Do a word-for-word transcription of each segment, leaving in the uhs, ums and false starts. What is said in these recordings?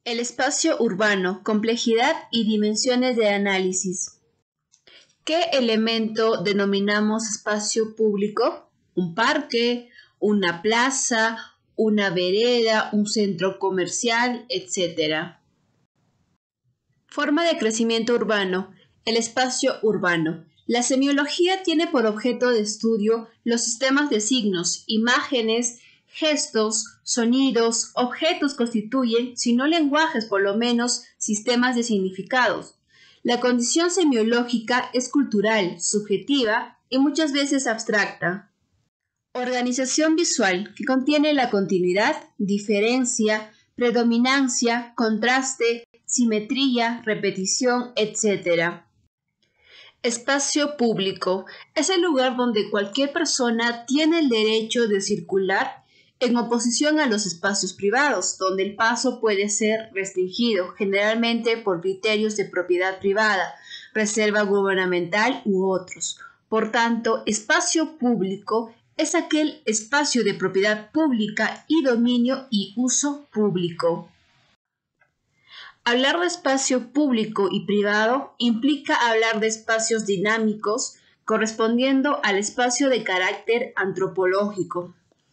El espacio urbano, complejidad y dimensiones de análisis. ¿Qué elemento denominamos espacio público? Un parque, una plaza, una vereda, un centro comercial, etcétera. Forma de crecimiento urbano. El espacio urbano. La semiología tiene por objeto de estudio los sistemas de signos, imágenes, gestos, sonidos, objetos constituyen, si no lenguajes, por lo menos, sistemas de significados. La condición semiológica es cultural, subjetiva y muchas veces abstracta. Organización visual, que contiene la continuidad, diferencia, predominancia, contraste, simetría, repetición, etcétera. Espacio público es el lugar donde cualquier persona tiene el derecho de circular en oposición a los espacios privados, donde el paso puede ser restringido, generalmente por criterios de propiedad privada, reserva gubernamental u otros. Por tanto, espacio público es aquel espacio de propiedad pública y dominio y uso público. Hablar de espacio público y privado implica hablar de espacios dinámicos correspondiendo al espacio de carácter antropológico.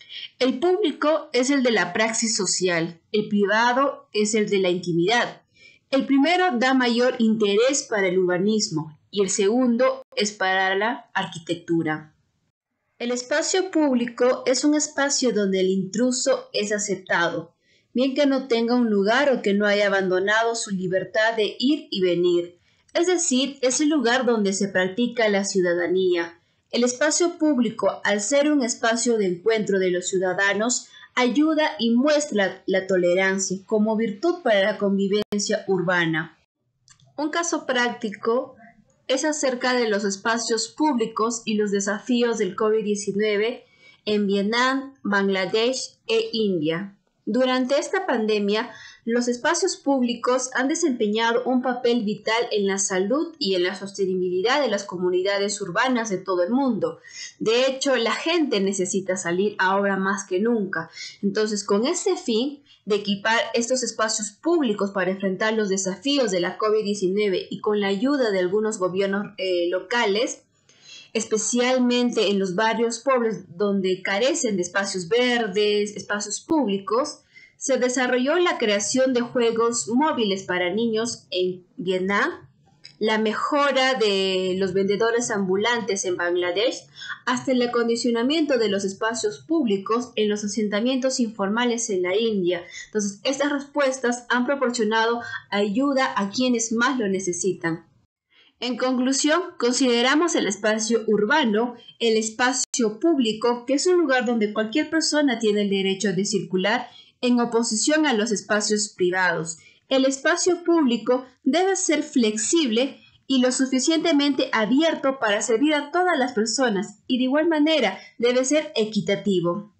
El público es el de la praxis social, el privado es el de la intimidad. El primero da mayor interés para el urbanismo y el segundo es para la arquitectura. El espacio público es un espacio donde el intruso es aceptado, bien que no tenga un lugar o que no haya abandonado su libertad de ir y venir. Es decir, es el lugar donde se practica la ciudadanía. El espacio público, al ser un espacio de encuentro de los ciudadanos, ayuda y muestra la tolerancia como virtud para la convivencia urbana. Un caso práctico es acerca de los espacios públicos y los desafíos del COVID diecinueve en Vietnam, Bangladesh e India. Durante esta pandemia, los espacios públicos han desempeñado un papel vital en la salud y en la sostenibilidad de las comunidades urbanas de todo el mundo. De hecho, la gente necesita salir ahora más que nunca. Entonces, con este fin de equipar estos espacios públicos para enfrentar los desafíos de la COVID diecinueve y con la ayuda de algunos gobiernos eh, locales, especialmente en los barrios pobres donde carecen de espacios verdes, espacios públicos, se desarrolló la creación de juegos móviles para niños en Vietnam, la mejora de los vendedores ambulantes en Bangladesh, hasta el acondicionamiento de los espacios públicos en los asentamientos informales en la India. Entonces, estas respuestas han proporcionado ayuda a quienes más lo necesitan. En conclusión, consideramos el espacio urbano, el espacio público, que es un lugar donde cualquier persona tiene el derecho de circular en oposición a los espacios privados. El espacio público debe ser flexible y lo suficientemente abierto para servir a todas las personas y de igual manera debe ser equitativo.